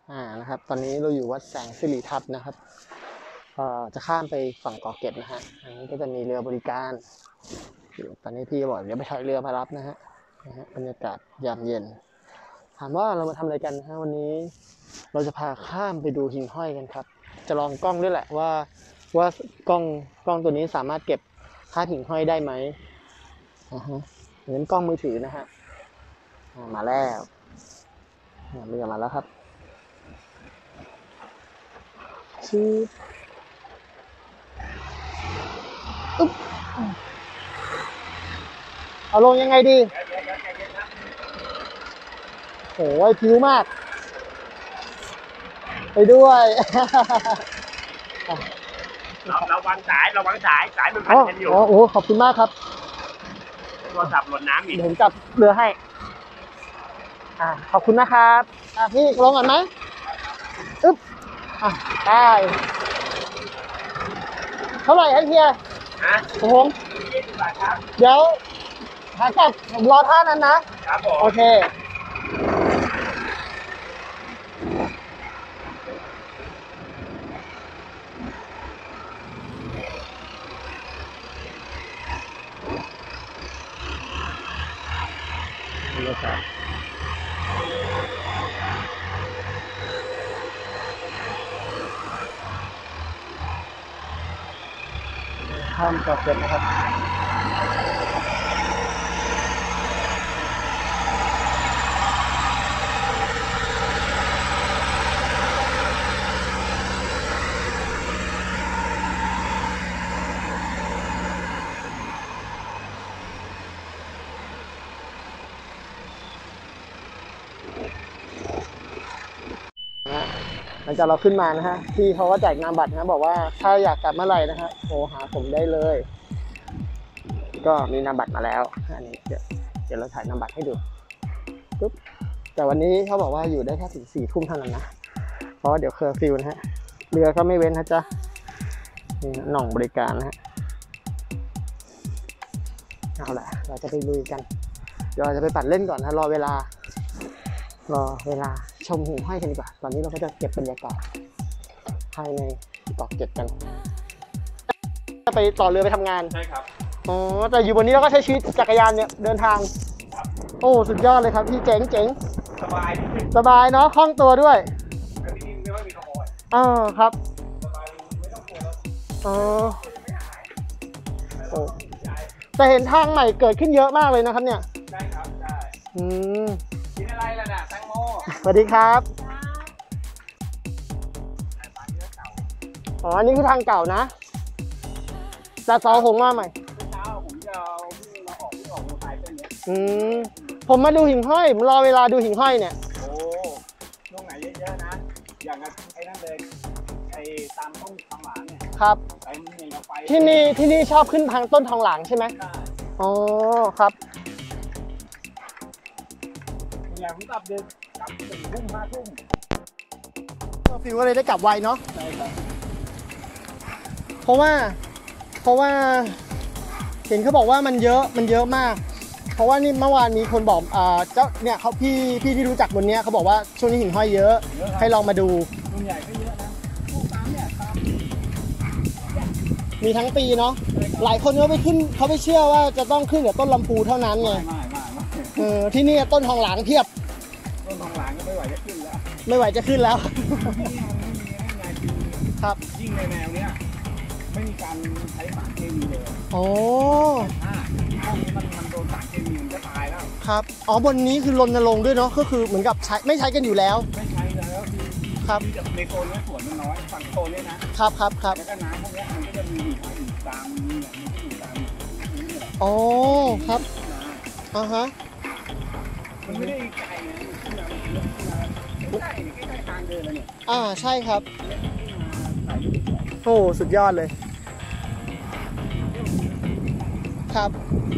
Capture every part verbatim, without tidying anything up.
อ่านะครับตอนนี้เราอยู่วัดแสงสิริทัศน์นะครับเอ่อจะข้ามไปฝั่งเกาะเกร็ดนะฮะอันนี้ก็จะมีเรือบริการตอนนี้พี่บอกเดี๋ยวไปใช้เรือมารับนะฮะนะฮะบรรยากาศยามเย็นถามว่าเรามาทำอะไรกันนะฮะวันนี้เราจะพาข้ามไปดูหิ่งห้อยกันครับจะลองกล้องด้วยแหละว่าว่ากล้องกล้องตัวนี้สามารถเก็บภาพหิ่งห้อยได้ไหมอ่าฮะเหมือนกล้องมือถือนะฮะมาแล้วเรือมาแล้วครับชืบอุ๊บเอาลงยังไงดีโอ้ยผิวมากไปด้วยเราเราวางสายเราวางสายสายมันพันกันอยู่อ๋อโอ้ขอบคุณมากครับโทรศัพท์หล่นน้ำอีกเดี๋ยวผมจับเรือให้อ่าขอบคุณนะครับอ่ะพี่ลงก่อนไหมอึ๊บอ่ะได้เท่าไหร่ให้เฮียฮะผมยี่สิบบาทครับเดี๋ยวหากลับผมรอท่านั้นนะครับผมโอเคนี่ครับข้ามเกาะเกร็ดนะครับหลังจากเราขึ้นมานะฮะพี่เขาก็แจกนามบัตรนะบอกว่าถ้าอยากกลับเมื่อไหร่นะฮะโทรหาผมได้เลยก็มีนามบัตรมาแล้วอันนี้เดี๋ยวเดี๋ยวเราถ่ายนามบัตรให้ดูปุ๊บแต่วันนี้เขาบอกว่าอยู่ได้แค่ถึงสี่ทุ่มเท่านั้นนะเพราะว่าเดี๋ยวเคอร์ฟิวนะฮะเรือก็ไม่เว้นนะจ๊ะนี่หน่องบริการนะฮะเอาล่ะเราจะไปลุยกันเดี๋ยวเราจะไปปัดเล่นก่อนนะรอเวลารอเวลาชมหิ่งห้อยกันดีกว่าตอนนี้เราก็จะเก็บบรรยากาศภายในเกาะเกร็ดกันจะไปต่อเรือไปทำงานใช่ครับอ๋อแต่อยู่บนนี้เราก็ใช้ชีวิตจักรยานเนี่ยเดินทางโอ้สุดยอดเลยครับพี่เจ๋งเจ๋งสบายสบายเนาะคล่องตัวด้วยไม่มีไม่มีขโมยอ๋อครับสบายไม่ต้องกลัวอ๋อโอ้แต่เห็นทางใหม่เกิดขึ้นเยอะมากเลยนะครับเนี่ยใช่ครับใช่อืมกินอะไรล่ะน่ะแตงโมสวัสดีครับอ๋ออันนี้คือทางเก่านะแต่เสาหงมาใหม่เช้าผมจะเอาพี่มาออกพี่ออกมาขายเป็นเนี้ยอืมผมมาดูหิ่งห้อยผมรอเวลาดูหิ่งห้อยเนี่ยโอ้ช่วงไหนเยอะๆนะอย่างไอ้นั่นเลยไอ้ตามต้นทองหลางเนี่ยครับไอ้มันเห็นกับไฟที่นี่ที่นี่ชอบขึ้นทางต้นทองหลางใช่ไหมใช่อ๋อครับอย่างผมกลับดึกกลับสี่ทุ่มห้าทุ่มฟิวก็เลยได้กลับไวเนาะใช่ครับเพราะว่าเพราะว่าเห็นเขาบอกว่ามันเยอะมันเยอะมากเพราะว่านี่เมื่อวานมีคนบอกอ่าเจ้าเนี่ยเขาพี่พี่ที่รู้จักบนเนี้ยเขาบอกว่าช่วงนี้หิ่งห้อยเยอะให้ลองมาดูส่วนใหญ่ก็เยอะนะพวกตามเนี่ยตามมีทั้งปีเนาะหลายคนเขาไปขึ้นเขาไม่เชื่อว่าจะต้องขึ้นกับต้นลำพูเท่านั้นไงไม่ไม่ไม่เออที่นี่ต้นทองหลางเพียบต้นทองหลางก็ไม่ไหวจะขึ้นแล้วไม่ไหวจะขึ้นแล้วครับยิ่งในแนวเนี้ยไม่มีการใช้สารเคมีเลยโอ้ถ้าพวกนี้มันมันโดนสารเคมีมันจะตายแล้วครับอ๋อบนนี้คือรณรงค์ด้วยเนาะก็คือเหมือนกับใช้ไม่ใช้กันอยู่แล้วไม่ใช้แล้วคือครับในโซนนี้สวนมันน้อยฝั่งโซนนี้นะครับครับครับแล้วก็น้ำพวกนี้มันก็จะมีอยู่ตามนี่มันก็อยู่ตามนี้แหละโอ้ครับอ่าฮะมันไม่ได้ไกลนะขึ้นมาขึ้นมาใกล้ใกล้ใกล้ทางเดินเลยเนี่ยอ่าใช่ครับโอ้สุดยอดเลยครับ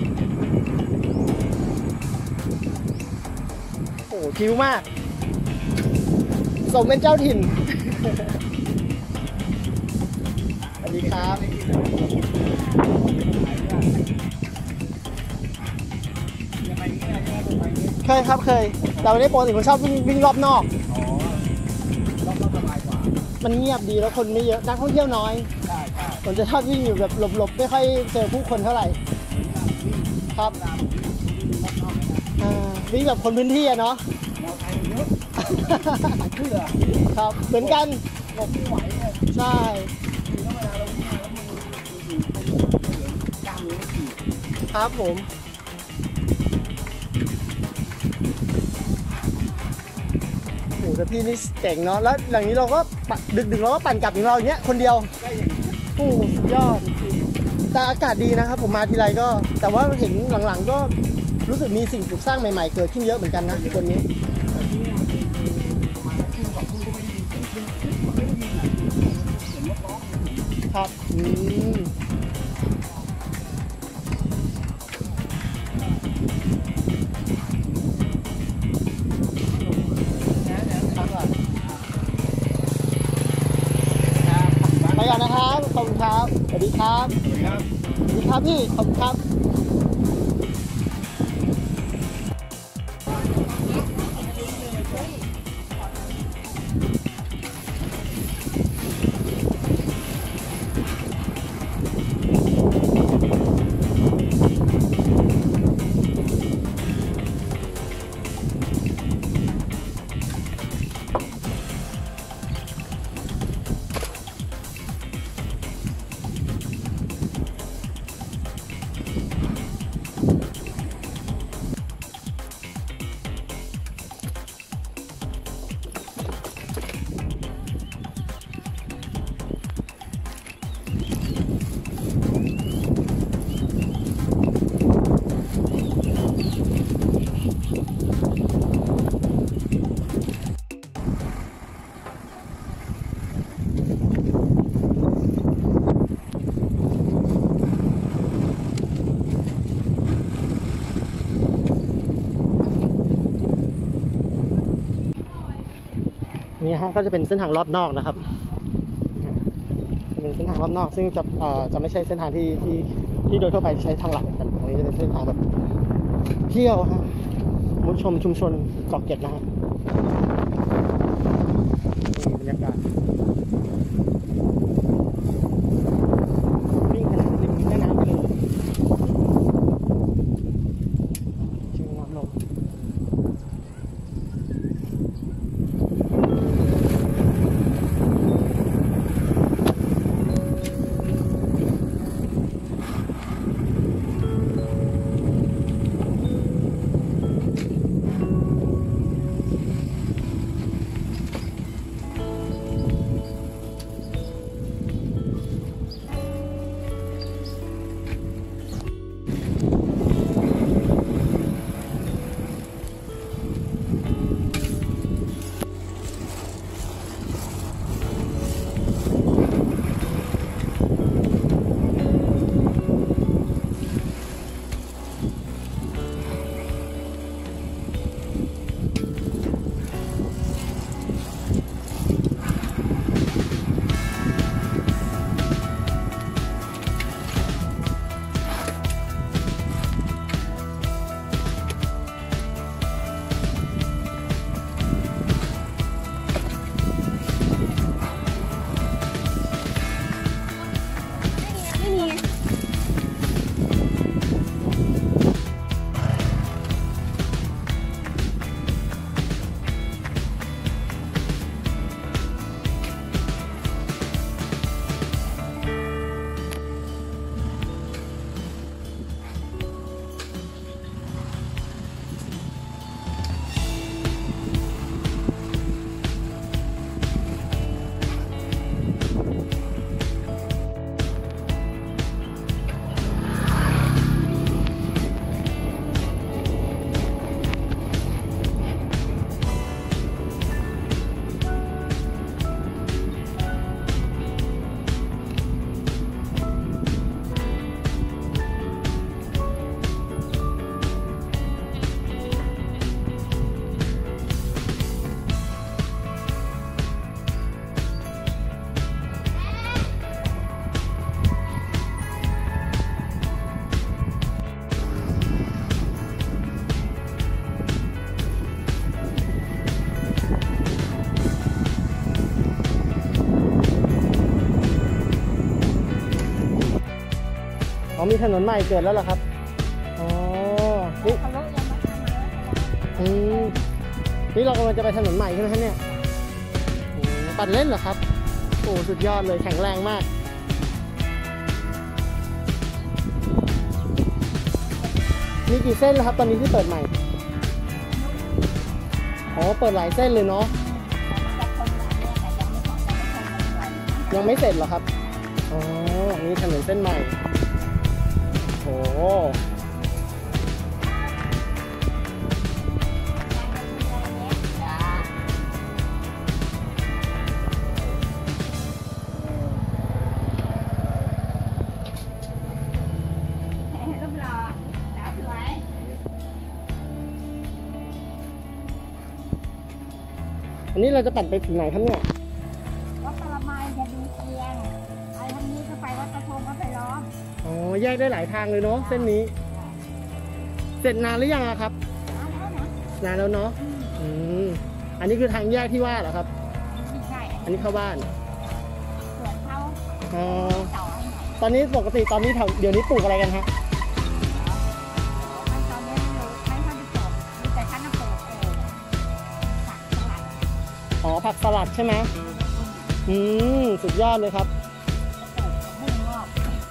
โอ้คิ้วมากสมเป็นเจ้าถิ่นสวัสดีครับเคยครับเคยแต่วันนี้ปกติผมชอบวิ่งวิ่งรอบนอกก็สบายกว่ามันเงียบดีแล้วคนไม่เยอะนักท่องเที่ยวน้อยใช่ใช่ผมจะชอบวิ่งอยู่แบบหลบๆไม่ค่อยเจอผู้คนเท่าไหร่ครับอ่าวิ่งแบบคนพื้นที่อะเนาะมอไซค์เยอะเชื่อครับเหมือนกันหลบไม่ไหวเลยใช่คือเวลาเราวิ่งแล้วมันอยู่ตรงเหลืองกลางนี้ขี่ครับผมโอ้แต่พี่นี่เจ๋งเนาะแล้วอย่างนี้เราก็ดึกๆเราก็ปั่นกลับของเราอย่างเงี้ยคนเดียวได้อย่างนี้โอ้สุดยอดแต่อากาศดีนะครับผมมาทีไรก็ แต่ว่าเห็นหลังๆก็รู้สึกมีสิ่งปลูกสร้างใหม่ๆเกิดขึ้นเยอะเหมือนกันนะคนนี้แต่ที่นี่มันเป็นประมาณครึ่งสองครึ่งก็ไม่ได้ยินเสียงครึ่งมันไม่ได้ยินอะเสียงรถร้องครับอืมไปก่อนนะครับ ขอบคุณครับ สวัสดีครับสวัสดีครับสวัสดีครับพี่ ขอบคุณครับ นี่ฮะก็จะเป็นเส้นทางรอบนอกนะครับเป็นเส้นทางรอบนอก ซึ่งจะเอ่อจะไม่ใช่เส้นทางที่ที่ที่โดยทั่วไปใช้ทางหลักกันตรงนี้จะเป็นเส้นทางแบบเที่ยวฮะมุดชมชุมชนเกาะเกร็ดนะครับนี่บรรยากาศวิ่งขนาดริมแม่น้ำไปเลยชิมน้ำลงมีถนนใหม่เกิดแล้วเหรอครับอ๋อนี่อืมนี่เรากำลังจะไปถนนใหม่ใช่ไหมครับเนี่ยโอ้ปั่นเล่นเหรอครับโอ้สุดยอดเลยแข็งแรงมากมีกี่เส้นแล้วครับตอนนี้ที่เปิดใหม่อ๋อเปิดหลายเส้นเลยเนาะยังไม่เสร็จเหรอครับอ๋อนี่ถนนเส้นใหม่โอ้อันนี้เราจะปั่นไปถึงไหนครับเนี่ยวัดปรมัยจะดูเชียงไอ้ทางนี้ก็ไปวัดกระทงวัดไผ่ล้อมอ๋อแยกได้หลายทางเลยเนาะเส้นนี้เสร็จนานหรือยังอะครับนานแล้วเนาะอืมอันนี้คือทางแยกที่ว่าเหรอครับไม่ใช่อันนี้เข้าบ้านสวนเขาอ๋อตอนนี้ปกติตอนนี้เดี๋ยวนี้ปลูกอะไรกันฮะตอนนี้ไม่รู้ไม่ค่อยได้ปลูกมีแต่ชั้นปลูกเองผักสลัดอ๋อผักสลัดใช่ไหมอืมสุดยอดเลยครับปลูกบุ้งงอก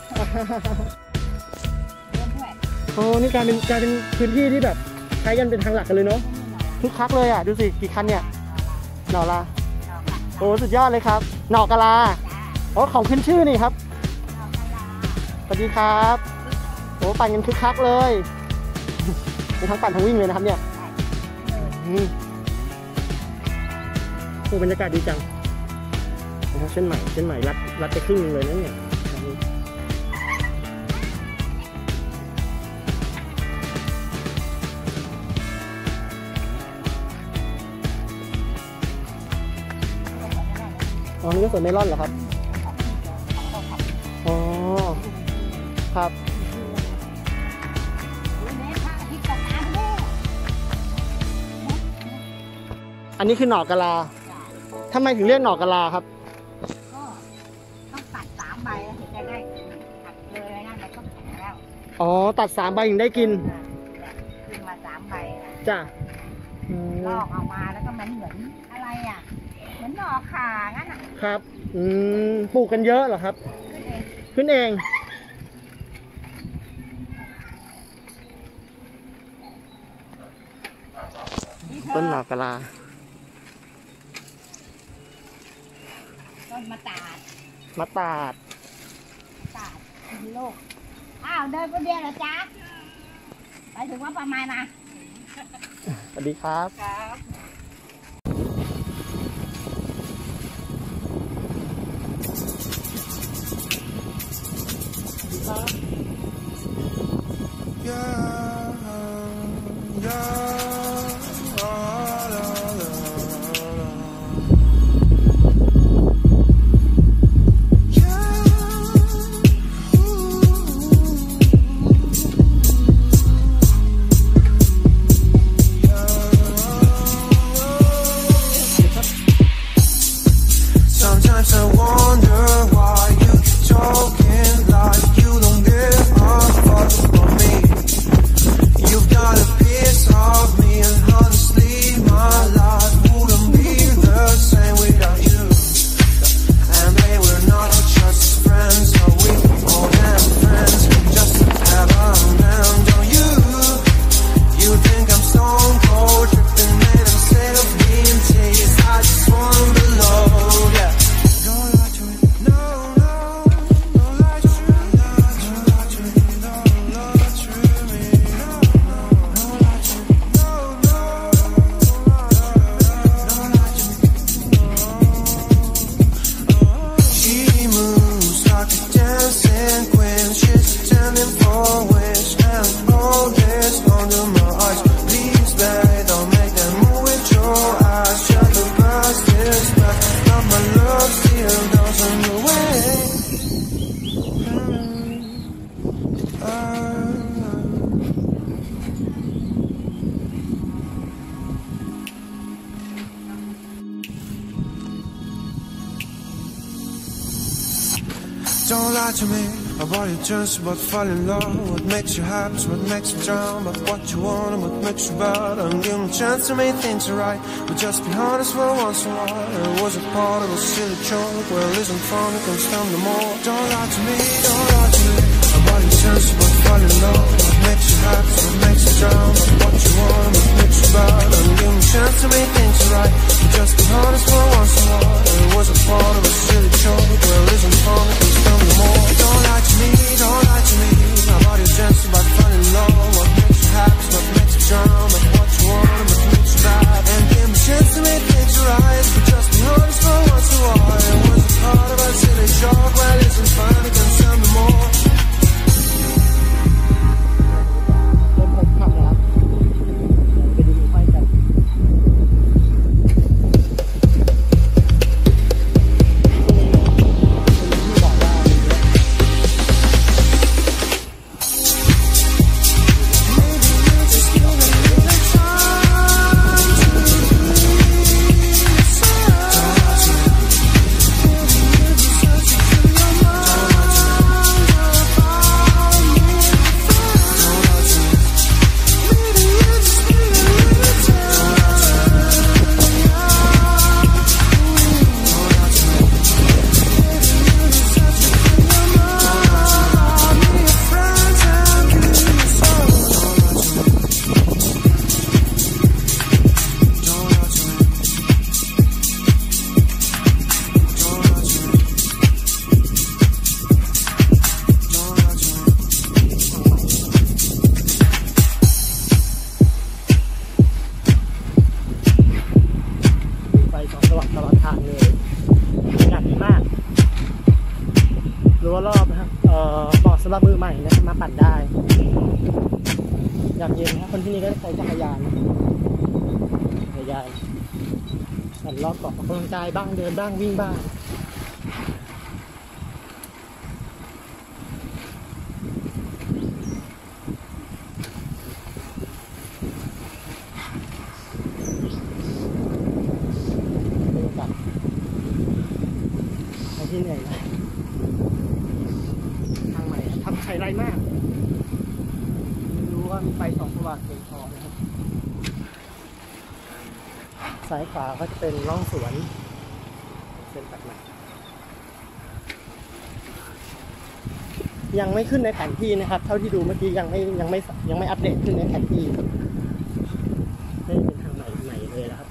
เลี้ยงด้วยโอ้นี่กลายเป็นกลายเป็นพื้นที่ที่แบบใช้กันเป็นทางหลักกันเลยเนาะคึกคักเลยอ่ะดูสิกี่คันเนี่ยหน่อลาโอ้สุดยอดเลยครับหน่อกะลาโอ้ของขึ้นชื่อนี่ครับสวัสดีครับโอ้ปั่นกันคึกคักเลยมีทั้งปั่นทั้งวิ่งเลยนะครับเนี่ยโอ้บรรยากาศดีจังเส้นใหม่เส้นใหม่รัดรัดไปครึ่งนึงเลยนะเนี่ยอ๋อนี่ก็สวนเมลอนเหรอครับอ๋อครับอันนี้คือหน่อกะลาทำไมถึงเรียกหน่อกะลาครับก็ต้องตัดสามใบถึงจะได้ตัดเลยนั่นมันก็แข็งแล้วอ๋อตัดสามใบถึงได้กินกินมาสามใบจ้ะลอกออกมาแล้วก็มันเหมือนอะไรอ่ะเหมือนหน่อขางั้นอ่ะครับอืมปลูกกันเยอะเหรอครับขึ้นเองต้นหน่อกะลาต้นมะตาดมะตาดตาดมีโลกอ้าวเดินคนเดียวเหรอจ๊ะไปถึงว่าประมาณนะสวัสดีครับครับ Sometimes I wonder why you keep talking like you don't give a fuck about me. You've got a piece of me, and honestly, my life wouldn't be the same without you. And they were not just friends, so we more than friends, just to have a man. Don't you? You think I'm stone cold, tripping, and I'm sick of being teased. I just wanna belong, yeah. Don't lie to me, no, no. Don't lie to me, no. Don't lie to me, don't lie to me, no, no. Don't lie to me, no, no. Don't lie to me, no. She moves like a dancing queen. She's standing for wish, and all this under my eyes. Please, babe, don't make them move with your eyes. Shut the past is back, but my love still doesn't go away. Don't lie to me. about your chance, about falling in love. What makes you happy, what makes you drown, but what you want and what makes you bad. I'm giving a chance to make things right, but just be honest for once in a while. It was a part of a silly joke. Well, isn't fun, it can stand no more. Don't lie to me, don't lie to me about your chance, about falling in love. What makes you happy, what makes you drown, but what you want and what makes you bad. I'm giving a chance to make things right, but just be honest for once in a while. It was a part of a silly joke. Well, isn't fun, it can stand no more. Don't lie to me, don't lie to me about your chance, about falling in love. What makes you happy, what makes you drown, but what you want and what makes you bad. And give me a chance to make things right, but just be honest for once in a while. It was a part of a silly joke. Well, isn't fun, it can stand no more. เริ่มพบค่ำแล้วไปดูไฟกันที่บอกว่ารอบๆนะครับเอ่อเหมาะสำหรับมือใหม่นะครับมาปั่นได้ยามเย็นนะครับคนที่นี่ก็ใช้จักรยานจักรยานปั่นรอบเกาะออกกำลังกายบ้างเดินบ้างวิ่งบ้างที่เหนื่อยนะทางใหม่ทำใช้ไรมากไม่รู้ว่ามีไฟสองสว่างเพียงพอนะครับซ้ายขวาก็จะเป็นร่องสวนเส้นตัดใหม่ยังไม่ขึ้นในแผนที่นะครับเท่าที่ดูเมื่อกี้ยังไม่ยังไม่ยังไม่อัปเดตขึ้นในแผนที่ไม่เป็นทางใหม่ใหม่เลยนะครับ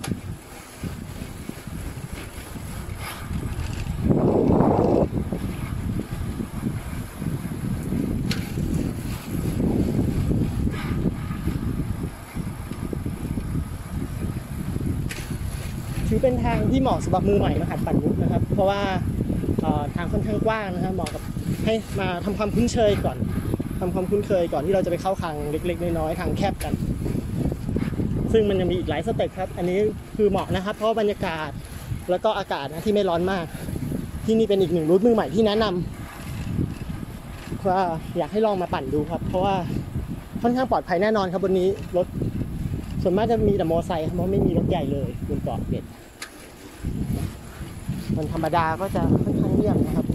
ถือเป็นทางที่เหมาะสำหรับมือใหม่มาหัดปั่นมุกนะครับเพราะว่าทางค่อนข้างกว้างนะครับเหมาะกับให้มาทำความคุ้นเคยก่อนทำความคุ้นเคยก่อนที่เราจะไปเข้าทางเล็กๆน้อยๆทางแคบกันซึ่งมันยังมีอีกหลายสเต็ปครับอันนี้คือเหมาะนะครับเพราะบรรยากาศแล้วก็อากาศนะที่ไม่ร้อนมากที่นี่เป็นอีกหนึ่งรูทมือใหม่ที่แนะนำว่าอยากให้ลองมาปั่นดูครับเพราะว่าค่อนข้างปลอดภัยแน่นอนครับบนนี้รถส่วนมากจะมีแต่มอเตอร์ไซค์เพราะไม่มีรถใหญ่เลยบนเกาะเกร็ดมันธรรมดาก็จะค่อนข้างเรียบนะครับ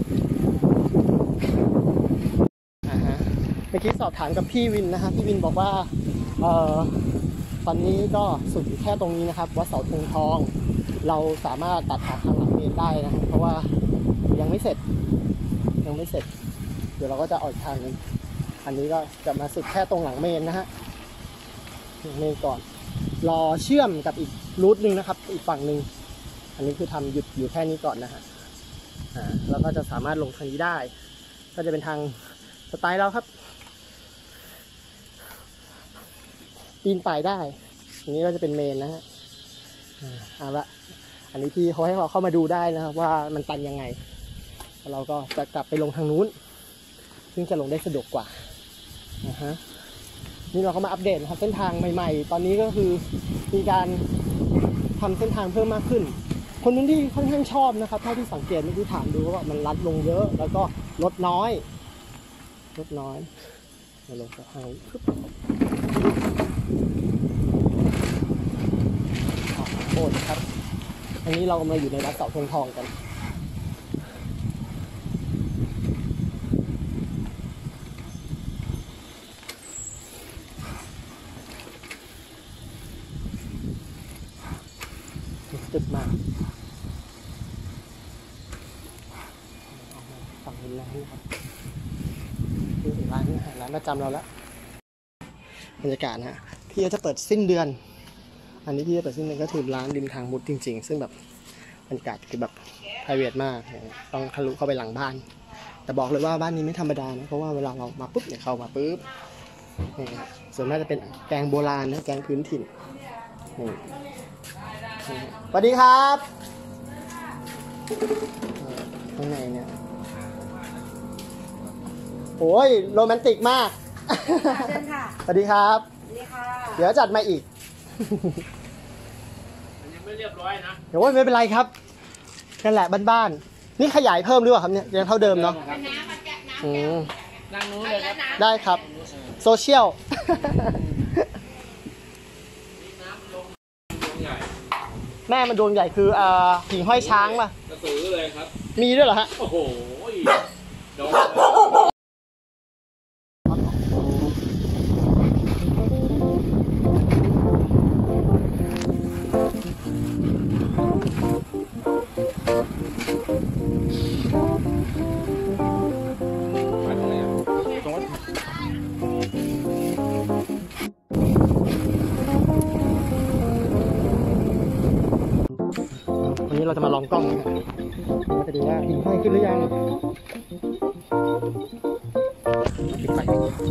อ่าฮะเมื่อกี้สอบถามกับพี่วินนะครับพี่วินบอกว่าเอ่อตอนนี้ก็สุดอยู่แค่ตรงนี้นะครับวัดเสาธงทองเราสามารถตัดหาทางหลังเมนได้นะครับเพราะว่ายังไม่เสร็จยังไม่เสร็จเดี๋ยวเราก็จะออกทางนึงอันนี้ก็จะมาสุดแค่ตรงหลังเมนนะฮะเมนก่อนรอเชื่อมกับอีกรูทหนึ่งนะครับอีกฝั่งหนึ่งอันนี้คือทำหยุดอยู่แค่นี้ก่อนนะฮะอ่าแล้วก็จะสามารถลงทางนี้ได้ก็จะเป็นทางสไตล์เราครับปีนป่ายได้อันนี้ก็จะเป็นเมนนะฮะเอาละอันนี้พี่เขาให้เราเข้ามาดูได้นะครับว่ามันตันยังไงแล้วเราก็จะกลับไปลงทางนู้นซึ่งจะลงได้สะดวกกว่านะฮะนี่เราก็มาอัปเดตนะครับเส้นทางใหม่ๆตอนนี้ก็คือมีการทำเส้นทางเพิ่มมากขึ้นคนนู้นที่ค่อนข้างชอบนะครับเท่าที่สังเกตเมื่อกี้ถามดูว่ามันลัดลงเยอะแล้วก็ลดน้อยลดน้อยมาลงสะพานโอ้ครับ อันนี้เรากำลังอยู่ในวัดเสาธงทองกันมากออกมาฝั่งริมน้ำนะครับนี่ร้านอาหารร้านประจำเราแล้วบรรยากาศนะฮะพี่จะเปิดสิ้นเดือนอันนี้พี่จะเปิดสิ้นเดือนก็คือร้านริมทางมุดจริงๆซึ่งแบบบรรยากาศคือแบบ private มากต้องทะลุเข้าไปหลังบ้านแต่บอกเลยว่าบ้านนี้ไม่ธรรมดานะเพราะว่าเวลาเรามาปุ๊บเนี่ยเข้ามาปุ๊บนี่ส่วนมากจะเป็นแกงโบราณนะแกงพื้นถิ่นนี่สวัสดีครับข้างในเนี่ยโอ้ยโรแมนติกมากเชิญค่ะสวัสดีครับสวัสดีค่ะเดี๋ยวจัดมาอีกยังไม่เรียบร้อยนะเดี๋ยวไม่เป็นไรครับนั่นแหละบ้านๆนี่ขยายเพิ่มหรือเปล่าครับเนี่ยยังเท่าเดิมเนาะอืมนั่งนู้นเลยครับได้ครับโซเชียลแม่มันดวงใหญ่คืออ่าหิ่งห้อยช้างป่ะกระสือเลยครับมีด้วยเหรอฮะโอ้โหโดนวันนี้เราจะมาลองกล้องนะฮะว่าจะดีว่าหิ่งห้อยขึ้นหรือยังปิดไฟ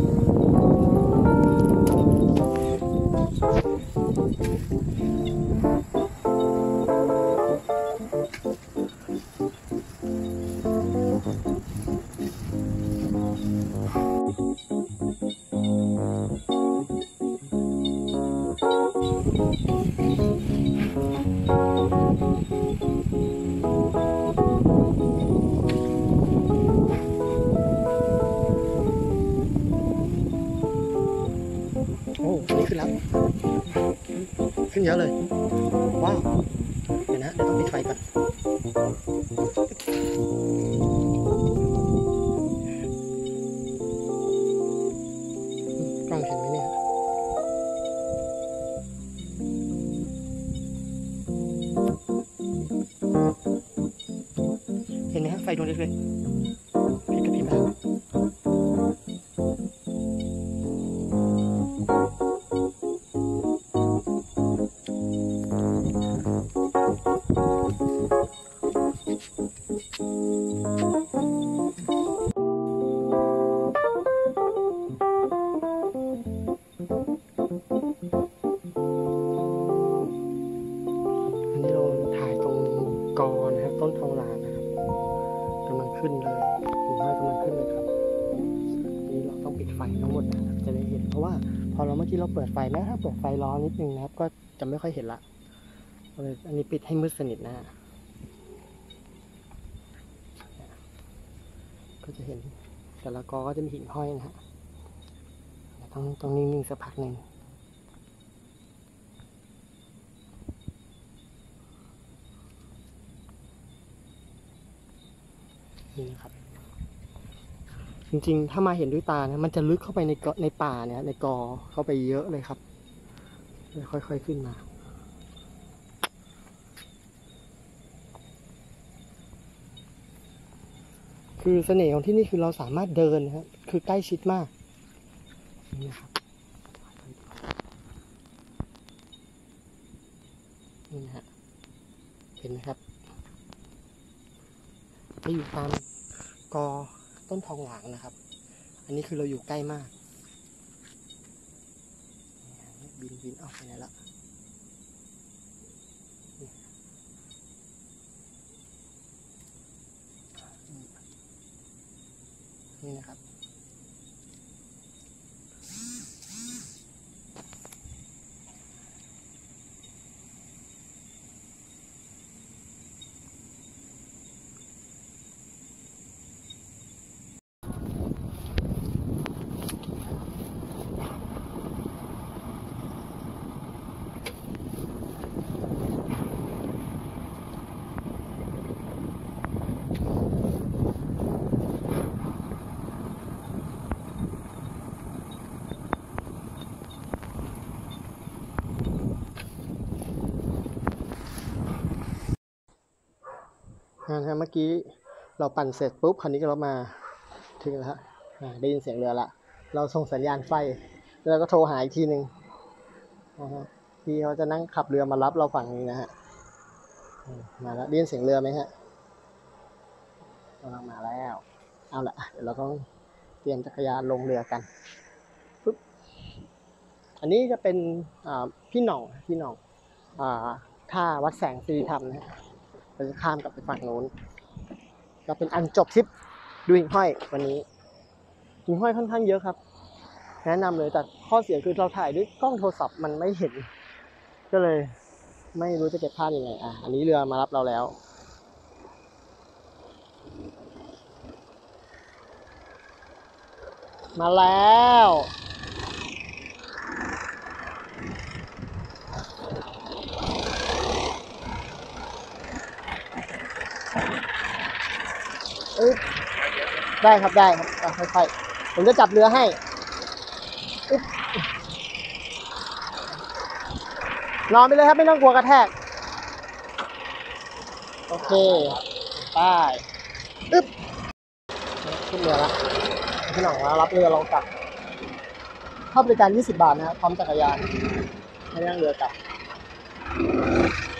โอ้นี่ขึ้นแล้วขึ้นเยอะเลยว้าวเดี๋ยวนะเดี๋ยวต้องปิดไฟก่อนกล้องเห็นไหมเนี่ยเห็นไหมฮะไฟดวงเล็กๆพี่กระพริบแล้วกอนะครับต้นทองหลางนะครับกำลังขึ้นเลยหิ่งห้อยกำลังขึ้นเลยครับนี่เราต้องปิดไฟทั้งหมดนะครับจะได้เห็นเพราะว่าพอเราเมื่อกี้เราเปิดไฟแม้ถ้าเปิดไฟร้อนนิดนึงนะครับก็จะไม่ค่อยเห็นละเลยอันนี้ปิดให้มืดสนิทนะก็จะเห็นแต่ละกอก็จะมีหิ่งห้อยนะฮะต้องต้องนิ่งๆสักพักหนึ่งนี่นะครับจริงๆถ้ามาเห็นด้วยตานะมันจะลึกเข้าไปในในป่าเนี่ยในกอเข้าไปเยอะเลยครับเลยค่อยๆขึ้นมาคือเสน่ห์ของที่นี่คือเราสามารถเดินนะครับคือใกล้ชิดมากนี่นะครับนี่นะฮะเห็นไหมครับไปอยู่ตามกอต้นทองหลางนะครับอันนี้คือเราอยู่ใกล้มากบินบินออกไปไหนละนี่นะครับ นนะฮะเมื่อกี้เราปั่นเสร็จปุ๊บคราวนี้ก็เรามาถึงแล้วฮะอ่าได้ยินเสียงเรือละเราส่งสัญญาณไฟแล้วก็โทรหาอีกทีหนึ่งนะฮะพี่เขาจะนั่งขับเรือมารับเราฝั่งนี้นะฮะอืมมาแล้วได้ยินเสียงเรือไหมฮะกำลังมาแล้วเอาละเดี๋ยวเราต้องเตรียมจักรยานลงเรือกันปุ๊บอันนี้จะเป็นอ่าพี่หน่องพี่หน่องอ่าท่าวัดแสงสิริธรรมนะฮะเราจะข้ามกลับไปฝั่งนู้นก็เป็นอันจบทริปดูหิ่งห้อยวันนี้หิ่งห้อยค่อนข้างเยอะครับแนะนำเลยแต่ข้อเสียคือเราถ่ายด้วยกล้องโทรศัพท์มันไม่เห็นก็เลยไม่รู้จะเก็บภาพยังไงอ่ะอันนี้เรือมารับเราแล้วมาแล้วเอ้ยได้ครับได้ครับอ่ะค่อยๆผมจะจับเรือให้อึ๊บนอนไปเลยครับไม่ต้องกลัวกระแทกโอเคไปอึ๊บขึ้นเรือแล้วพี่หน่องแล้วรับเรือเรากลับเข้าบริการยี่สิบบาทนะครับพร้อมจักรยานให้นั่งเรือกลับ